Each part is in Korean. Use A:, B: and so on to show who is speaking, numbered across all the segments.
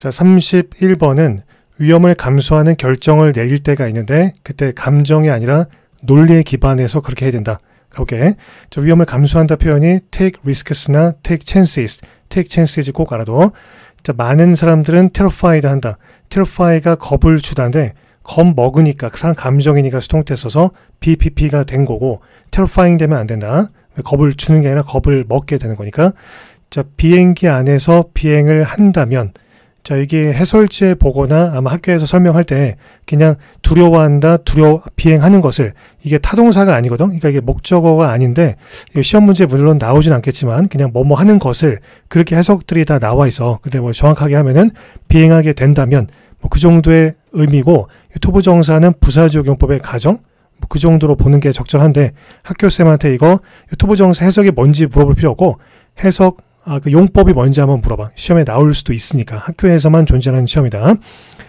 A: 자, 31번은 위험을 감수하는 결정을 내릴 때가 있는데 그때 감정이 아니라 논리에 기반해서 그렇게 해야 된다. 가볼게. 자, 위험을 감수한다 표현이 take risks나 take chances. take chances 꼭 알아둬. 자, 많은 사람들은 terrified 한다. terrify가 겁을 주다인데 겁 먹으니까 그 사람 감정이니까 수동태 써서 BPP가 된 거고 terrifying 되면 안 된다. 겁을 주는 게 아니라 겁을 먹게 되는 거니까. 자, 비행기 안에서 비행을 한다면 자, 이게 해설지에 보거나 아마 학교에서 설명할 때 그냥 두려워한다, 비행하는 것을 이게 타동사가 아니거든. 그러니까 이게 목적어가 아닌데 시험 문제에 물론 나오진 않겠지만 그냥 뭐뭐 하는 것을 그렇게 해석들이 다 나와 있어. 근데 뭐 정확하게 하면은 비행하게 된다면 뭐 그 정도의 의미고 투부정사는 부사적용법의 가정 뭐 그 정도로 보는 게 적절한데 학교쌤한테 이거 투부정사 해석이 뭔지 물어볼 필요 없고 해석 그 용법이 뭔지 한번 물어봐. 시험에 나올 수도 있으니까. 학교에서만 존재하는 시험이다.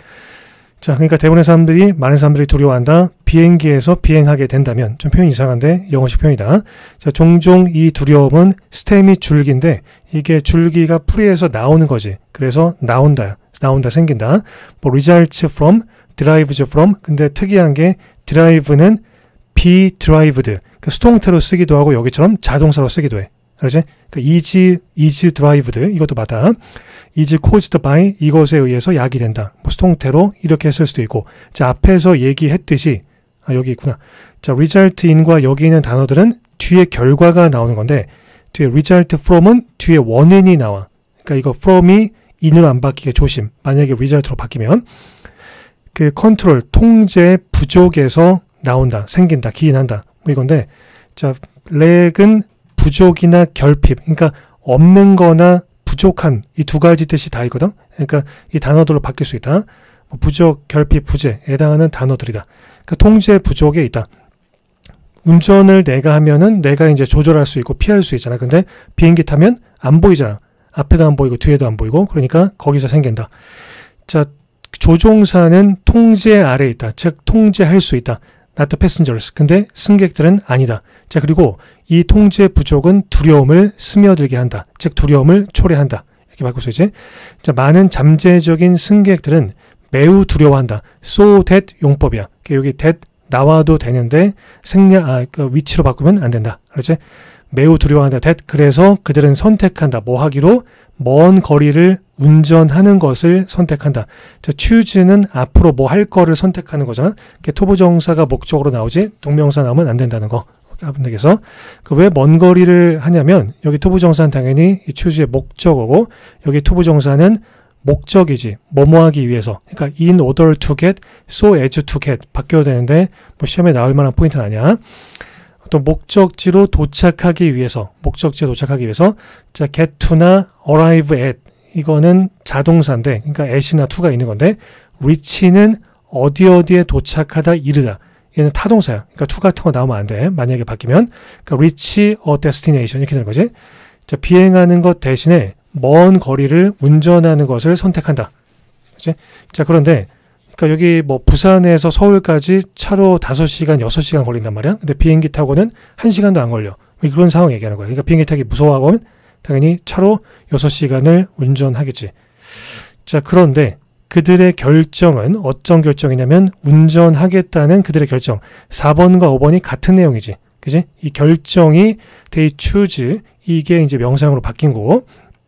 A: 자, 그러니까 대부분의 사람들이, 많은 사람들이 두려워한다. 비행기에서 비행하게 된다면, 좀 표현이 이상한데 영어식 표현이다. 자, 종종 이 두려움은 스템이 줄기인데 이게 줄기가 풀이에서 나오는 거지. 그래서 나온다, 생긴다. 뭐 results from, derives from. 근데 특이한 게 drive는 be derived. 그러니까 수동태로 쓰기도 하고 여기처럼 자동사로 쓰기도 해. 그렇지? is derived 이것도 맞다. is caused by 이것에 의해서 야기된다. 뭐 수동태로 이렇게 쓸 수도 있고. 자, 앞에서 얘기했듯이 여기 있구나. 자, result in과 여기 있는 단어들은 뒤에 결과가 나오는 건데 뒤에 result from은 뒤에 원인이 나와. 그러니까 이거 from이 in으로 안 바뀌게 조심. 만약에 result로 바뀌면 그 컨트롤 통제 부족에서 나온다. 생긴다. 기인한다. 뭐 이건데 자, 렉은 부족이나 결핍, 그러니까 없는 거나 부족한 이 두 가지 뜻이 다 있거든. 그러니까 이 단어들로 바뀔 수 있다. 부족, 결핍, 부재에 해당하는 단어들이다. 그러니까 통제 부족에 있다. 운전을 내가 하면은 내가 이제 조절할 수 있고 피할 수 있잖아. 근데 비행기 타면 안 보이잖아. 앞에도 안 보이고 뒤에도 안 보이고 그러니까 거기서 생긴다. 자, 조종사는 통제 아래에 있다. 즉 통제할 수 있다. not the passengers. 근데 승객들은 아니다. 자, 그리고 이 통제 부족은 두려움을 스며들게 한다. 즉 두려움을 초래한다. 이렇게 바꿀 수 있지. 자, 많은 잠재적인 승객들은 매우 두려워한다. so that 용법이야. 여기 that 나와도 되는데 그 위치로 바꾸면 안 된다. 그렇지? 매우 두려워한다. that 그래서 그들은 선택한다. 뭐 하기로? 먼 거리를 운전하는 것을 선택한다. 자, choose는 앞으로 뭐 할 거를 선택하는 거잖아. 투부정사가 목적으로 나오지 동명사 나오면 안 된다는 거. 그래서 왜 먼 거리를 하냐면 여기 투부정사는 당연히 이 choose의 목적어고 여기 투부정사는 목적이지. 뭐뭐 하기 위해서. 그러니까 in order to get, so as to get 바뀌어야 되는데 뭐 시험에 나올 만한 포인트는 아니야. 또 목적지로 도착하기 위해서. 자, get to나 arrive at 이거는 자동사인데 그러니까 at이나 to가 있는 건데 reach는 어디에 도착하다 이르다. 얘는 타동사야. 그러니까 to 같은 거 나오면 안 돼. 만약에 바뀌면. 그러니까 reach a destination 이렇게 되는 거지. 자, 비행하는 것 대신에 먼 거리를 운전하는 것을 선택한다. 그치? 자, 그런데 그러니까 여기 뭐 부산에서 서울까지 차로 5시간, 6시간 걸린단 말이야. 근데 비행기 타고는 1시간도 안 걸려. 그런 상황 얘기하는 거야. 그러니까 비행기 타기 무서워하고는 당연히 차로 6시간을 운전하겠지. 자, 그런데 그들의 결정은 어떤 결정이냐면 운전하겠다는 그들의 결정. 4번과 5번이 같은 내용이지. 그지? 이 결정이 they choose 이게 이제 명사형으로 바뀐 거고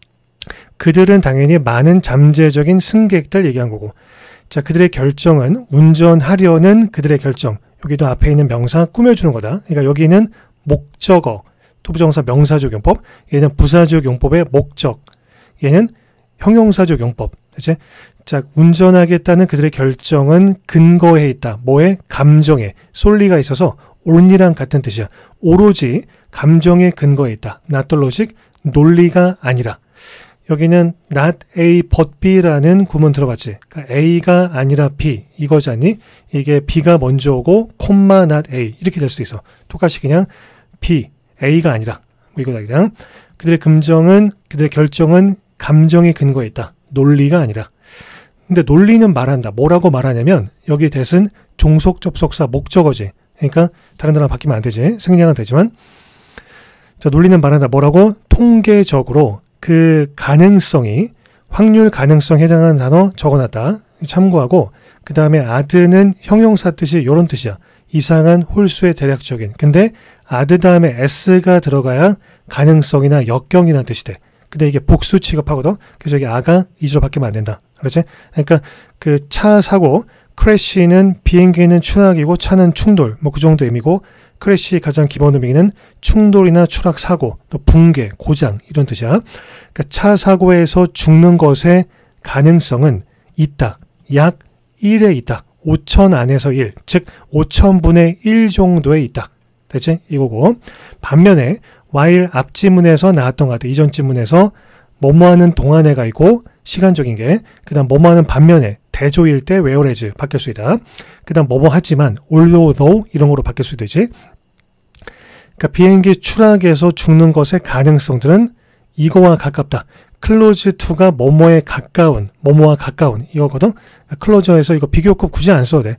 A: 그들은 당연히 많은 잠재적인 승객들 얘기한 거고 자, 그들의 결정은 운전하려는 그들의 결정. 여기도 앞에 있는 명사 꾸며주는 거다. 그러니까 여기는 목적어, 투부정사 명사적 용법, 얘는 부사적 용법의 목적, 얘는 형용사적 용법. 그치? 자, 운전하겠다는 그들의 결정은 근거해 있다. 뭐에? 감정에. 솔리가 있어서 only랑 같은 뜻이야. 오로지 감정에 근거해 있다. not the logic, 논리가 아니라. 여기는 not A but B라는 구문 들어봤지? 그러니까 A가 아니라 B 이거잖니? 이게 B가 먼저 오고 콤마 not A 이렇게 될 수도 있어. 똑같이 그냥 B, A가 아니라 뭐 이거다 그냥. 그들의 결정은 감정에 근거해 있다. 논리가 아니라. 근데 논리는 말한다. 뭐라고 말하냐면 여기 that은 종속 접속사 목적어지. 그러니까 다른 단어 바뀌면 안 되지. 생략은 되지만 자, 논리는 말한다. 뭐라고? 통계적으로 그 가능성이 확률, 가능성 해당하는 단어 적어놨다. 참고하고 그 다음에 add는 형용사 뜻이 이런 뜻이야. 이상한 홀수의 대략적인. 근데 add 다음에 s가 들어가야 가능성이나 역경이라는 뜻이 돼. 근데 이게 복수 취급하거든. 그래서 여기 a가 이주로 바뀌면 안 된다. 그렇지? 그러니까 그 차 사고, crash는 비행기는 추락이고 차는 충돌, 뭐 그 정도 의미고, 크래시 가장 기본 의미는 충돌이나 추락 사고, 또 붕괴, 고장 이런 뜻이야. 그러니까 차 사고에서 죽는 것의 가능성은 있다. 약 1에 있다. 5천 안에서 1, 즉 5천분의 1 정도에 있다. 됐지? 이거고. 반면에 while 앞지문에서 나왔던 것 같아. 이전 지문에서 뭐뭐하는 동안에가 있고 시간적인 게, 그 다음 뭐뭐하는 반면에 대조일 때 whereas 바뀔 수 있다. 그 다음 뭐뭐 하지만 although though 이런 거로 바뀔 수도 있지. 그러니까 비행기 추락에서 죽는 것의 가능성들은 이거와 가깝다. close to가 뭐뭐에 가까운, 뭐뭐와 가까운 이거거든. 클로저에서 이거 비교급 굳이 안 써도 돼.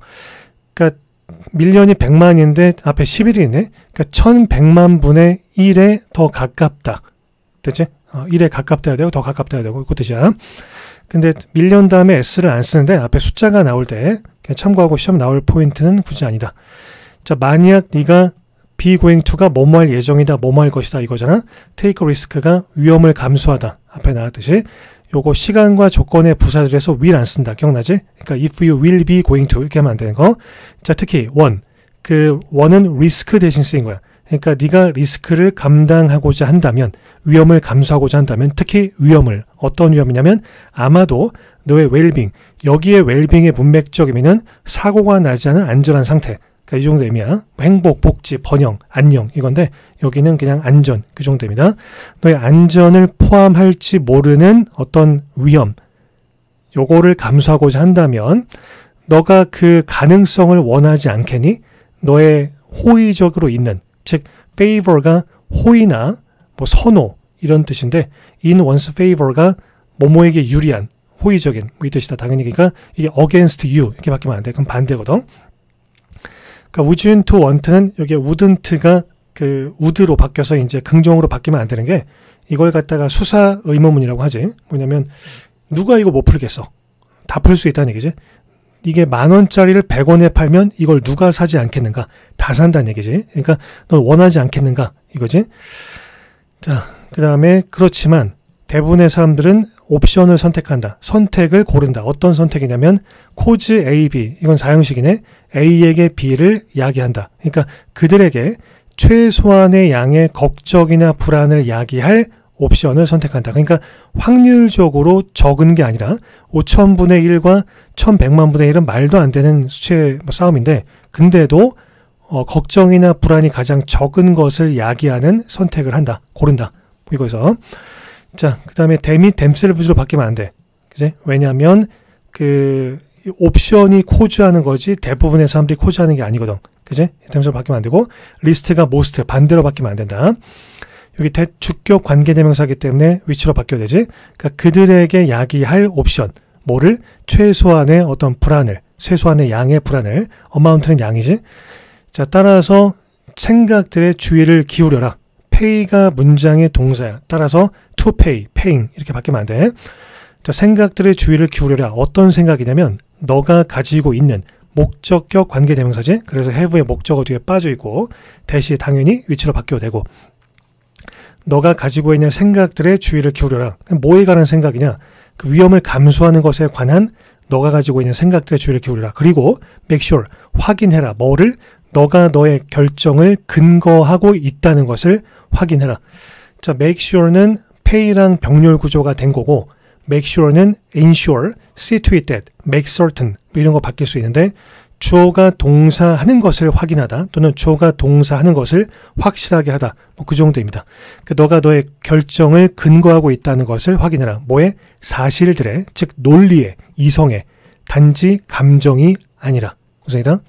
A: 그러니까 밀리언이 100만인데 앞에 11이 있네. 그러니까 1100만 분의 1에 더 가깝다. 됐지? 1에 가깝다 해야 되고 더 가깝다 해야 되고 그 뜻이야. 근데 밀리언 다음에 s를 안 쓰는데 앞에 숫자가 나올 때 그냥 참고하고 시험 나올 포인트는 굳이 아니다. 자, 만약 네가 be going to가 뭐뭐 할 예정이다, 뭐뭐 할 것이다 이거잖아. take risk가 위험을 감수하다. 앞에 나왔듯이 요거 시간과 조건의 부사들에서 will 안 쓴다. 기억나지? 그러니까 if you will be going to 이렇게 하면 안 되는 거. 자, 특히 one. 그 one은 risk 대신 쓰인 거야. 그러니까 네가 리스크를 감당하고자 한다면, 위험을 감수하고자 한다면, 특히 위험을, 어떤 위험이냐면 아마도 너의 웰빙, 여기에 웰빙의 문맥적 의미는 사고가 나지 않은 안전한 상태. 그러니까 이 정도 의미야. 행복, 복지, 번영, 안녕 이건데 여기는 그냥 안전 그 정도입니다. 너의 안전을 포함할지 모르는 어떤 위험, 요거를 감수하고자 한다면 너가 그 가능성을 원하지 않겠니? 너의 호의적으로 있는, 즉 favor가 호의나 뭐 선호 이런 뜻인데 in one's favor가 뭐뭐에게 유리한, 호의적인 뭐 이 뜻이다. 당연히 그러니까 이게 against you 이렇게 바뀌면 안 돼. 그럼 반대거든. 그러니까 would you to want는 여기 wouldn't가 그 would로 바뀌어서 이제 긍정으로 바뀌면 안 되는 게, 이걸 갖다가 수사 의문문이라고 하지. 뭐냐면 누가 이거 못 풀겠어. 다 풀 수 있다는 얘기지. 이게 10,000원짜리를 100원에 팔면 이걸 누가 사지 않겠는가? 다 산다는 얘기지. 그러니까 넌 원하지 않겠는가? 이거지. 자, 그 다음에 그렇지만 대부분의 사람들은 옵션을 선택한다. 선택을 고른다. 어떤 선택이냐면 cause A, B. 이건 사형식이네. A에게 B를 야기한다. 그러니까 그들에게 최소한의 양의 걱정이나 불안을 야기할 옵션을 선택한다. 그러니까 확률적으로 적은 게 아니라 5천분의 1과 1100만 분의 1은 말도 안 되는 수치의 싸움인데, 근데도 걱정이나 불안이 가장 적은 것을 야기하는 선택을 한다. 고른다. 이거에서. 자, 그 다음에 댐이 댐셀브즈로 바뀌면 안 돼. 그지? 왜냐하면 그 옵션이 코즈하는 거지 대부분의 사람들이 코즈하는 게 아니거든. 그지? 댐셀 바뀌면 안 되고, 리스트가 most 반대로 바뀌면 안 된다. 여기 대주격 관계대명사이기 때문에 위치로 바뀌어야 되지. 그러니까 그들에게 야기할 옵션, 뭐를? 최소한의 어떤 불안을, 최소한의 양의 불안을, 어마운트는 양이지. 자, 따라서 생각들의 주의를 기울여라. pay가 문장의 동사야. 따라서 to pay, paying 이렇게 바뀌면 안 돼. 자, 생각들의 주의를 기울여라. 어떤 생각이냐면 너가 가지고 있는 목적격 관계대명사지. 그래서 have의 목적어 뒤에 빠져 있고 대시 당연히 위치로 바뀌어도 되고, 너가 가지고 있는 생각들의 주의를 기울여라. 뭐에 관한 생각이냐? 그 위험을 감수하는 것에 관한 너가 가지고 있는 생각들의 주의를 기울여라. 그리고 make sure, 확인해라. 뭐를? 너가 너의 결정을 근거하고 있다는 것을 확인해라. 자, make sure는 pay랑 병렬 구조가 된 거고, make sure는 ensure, see to it that, make certain 이런 거 바뀔 수 있는데, 주어가 동사하는 것을 확인하다 또는 주어가 동사하는 것을 확실하게 하다, 뭐 그 정도입니다. 너가 너의 결정을 근거하고 있다는 것을 확인해라. 뭐에? 사실들의, 즉 논리의, 이성의, 단지 감정이 아니라. 무슨이다?